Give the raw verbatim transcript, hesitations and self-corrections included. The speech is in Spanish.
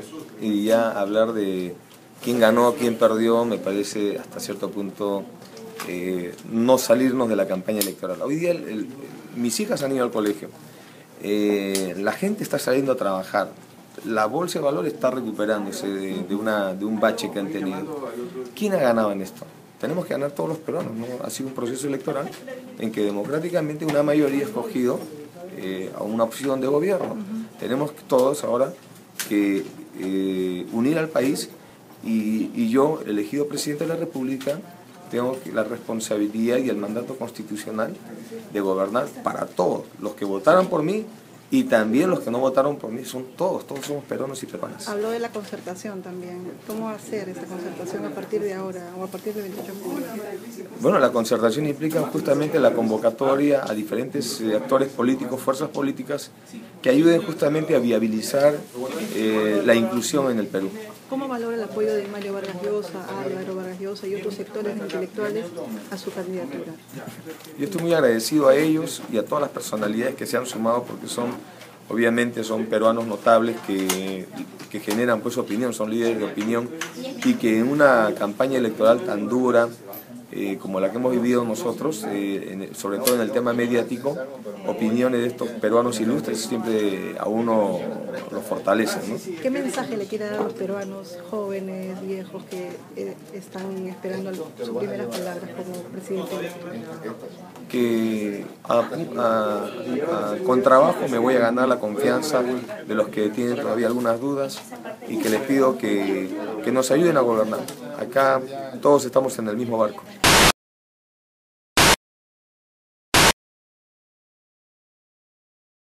y ya hablar de quién ganó, quién perdió, me parece hasta cierto punto eh, no salirnos de la campaña electoral. Hoy día el, el, mis hijas han ido al colegio, eh, la gente está saliendo a trabajar, la bolsa de valores está recuperándose de, de, una, de un bache que han tenido. ¿Quién ha ganado en esto? Tenemos que ganar todos los peruanos, ¿no? Ha sido un proceso electoral en que democráticamente una mayoría ha escogido eh, a una opción de gobierno. Uh-huh. Tenemos todos ahora que eh, unir al país y, y yo, elegido presidente de la República, tengo la responsabilidad y el mandato constitucional de gobernar para todos. Los que votaron por mí y también los que no votaron por mí son todos, todos somos peruanos y peruanas. Habló de la concertación también. ¿Cómo hacer esa concertación a partir de ahora o a partir del veintiocho de julio? Bueno, la concertación implica justamente la convocatoria a diferentes eh, actores políticos, fuerzas políticas que ayuden justamente a viabilizar eh, la inclusión en el Perú. ¿Cómo valora el apoyo de Mario Vargas Llosa, Álvaro Vargas Llosa y otros sectores intelectuales a su candidatura? Yo estoy muy agradecido a ellos y a todas las personalidades que se han sumado porque son, obviamente, son peruanos notables que, que generan pues opinión, son líderes de opinión y que en una campaña electoral tan dura eh, como la que hemos vivido nosotros, eh, en, sobre todo en el tema mediático, opiniones de estos peruanos ilustres siempre a uno lo fortalecen, ¿no? ¿Qué mensaje le quiere dar a los peruanos jóvenes, viejos, que eh, están esperando sus primeras palabras como presidente? Que a, a, a, con trabajo me voy a ganar la confianza de los que tienen todavía algunas dudas y que les pido que, que nos ayuden a gobernar. Acá todos estamos en el mismo barco.